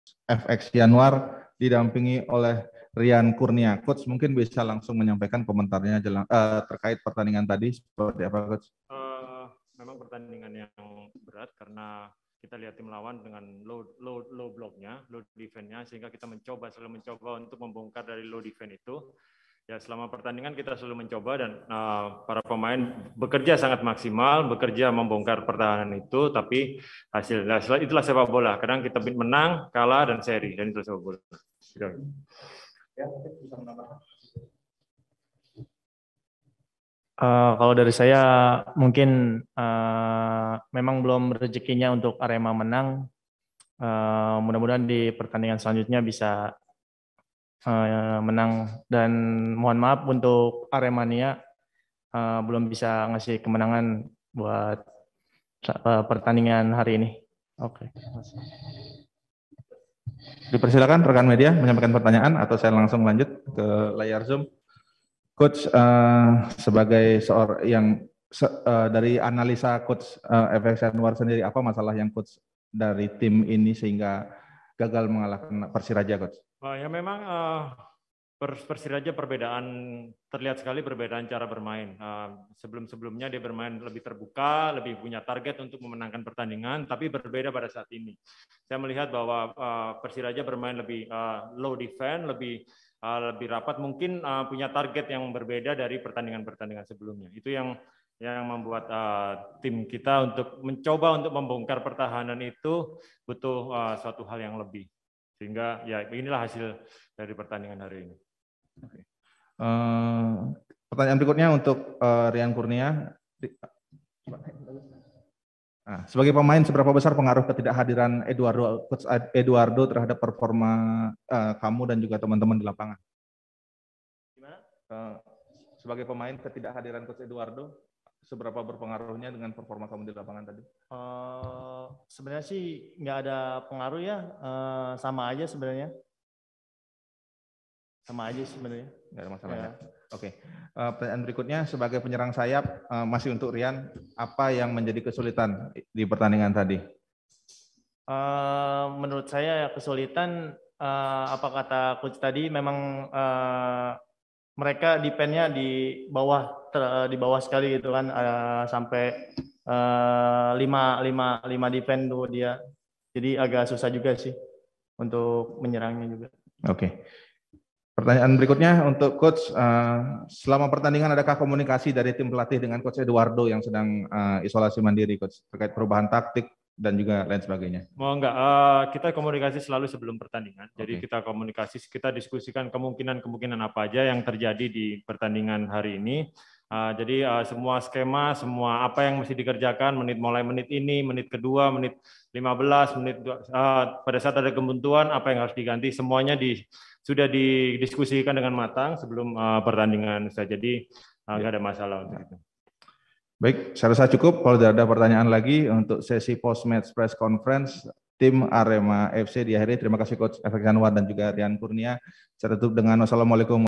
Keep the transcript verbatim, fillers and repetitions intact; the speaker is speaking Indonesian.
F X Yanuar didampingi oleh Rian Kurnia. Coach mungkin bisa langsung menyampaikan komentarnya jelang, uh, terkait pertandingan tadi seperti apa, Coach? Uh, memang pertandingan yang berat karena kita lihat tim lawan dengan low low low blocknya, low defense-nya, sehingga kita mencoba selalu mencoba untuk membongkar dari low defense itu. Ya, selama pertandingan kita selalu mencoba dan uh, para pemain bekerja sangat maksimal, bekerja membongkar pertahanan itu, tapi hasil itulah sepak bola. Kadang kita menang, kalah, dan seri, dan itulah sepak bola. Uh, kalau dari saya mungkin uh, memang belum rezekinya untuk Arema menang. Uh, mudah-mudahan di pertandingan selanjutnya bisa uh, menang, dan mohon maaf untuk Aremania uh, belum bisa ngasih kemenangan buat uh, pertandingan hari ini. Oke. Okay. Dipersilakan rekan media menyampaikan pertanyaan atau saya langsung lanjut ke layar Zoom. Coach, uh, sebagai seorang yang se, uh, dari analisa Coach uh, F X Yanuar sendiri, apa masalah yang Coach dari tim ini sehingga gagal mengalahkan Persiraja, Coach? Oh, ya memang uh, Persiraja perbedaan, terlihat sekali perbedaan cara bermain. Uh, sebelum-sebelumnya dia bermain lebih terbuka, lebih punya target untuk memenangkan pertandingan, tapi berbeda pada saat ini. Saya melihat bahwa uh, Persiraja bermain lebih uh, low defense, lebih Uh, lebih rapat, mungkin uh, punya target yang berbeda dari pertandingan-pertandingan sebelumnya. Itu yang yang membuat uh, tim kita untuk mencoba untuk membongkar pertahanan itu butuh uh, suatu hal yang lebih. Sehingga ya inilah hasil dari pertandingan hari ini. Okay. Uh, pertanyaan berikutnya untuk uh, Rian Kurnia. Nah, sebagai pemain, seberapa besar pengaruh ketidakhadiran Eduardo, Coach Eduardo terhadap performa uh, kamu dan juga teman-teman di lapangan? Gimana? Uh, sebagai pemain, ketidakhadiran Coach Eduardo, seberapa berpengaruhnya dengan performa kamu di lapangan tadi? Uh, sebenarnya sih nggak ada pengaruh ya, uh, sama aja sebenarnya. Sama aja sebenarnya. Nggak ada masalah ya. Oke, okay. uh, pertanyaan berikutnya, sebagai penyerang sayap, uh, masih untuk Rian, apa yang menjadi kesulitan di pertandingan tadi? Uh, menurut saya kesulitan, uh, apa kata coach tadi, memang uh, mereka defense-nya di bawah, ter, di bawah sekali gitu kan, uh, sampai uh, lima, lima, lima defense tuh dia. Jadi agak susah juga sih untuk menyerangnya juga. Oke. Okay. Pertanyaan berikutnya untuk Coach, uh, selama pertandingan adakah komunikasi dari tim pelatih dengan Coach Eduardo yang sedang uh, isolasi mandiri, Coach, terkait perubahan taktik dan juga lain sebagainya? Mau enggak, uh, kita komunikasi selalu sebelum pertandingan. Jadi okay. kita komunikasi, kita diskusikan kemungkinan-kemungkinan apa aja yang terjadi di pertandingan hari ini. Uh, jadi uh, semua skema, semua apa yang mesti dikerjakan, menit mulai menit ini, menit kedua, menit lima belas, menit uh, pada saat ada kebuntuan, apa yang harus diganti, semuanya di sudah didiskusikan dengan matang sebelum uh, pertandingan saja. Jadi uh, nggak ada masalah untuk itu. Baik, saya rasa cukup. Kalau tidak ada pertanyaan lagi untuk sesi post-match press conference, tim Arema F C diakhiri. Terima kasih Coach F X Yanuar dan juga Rian Kurnia. Saya tutup dengan wassalamualaikum.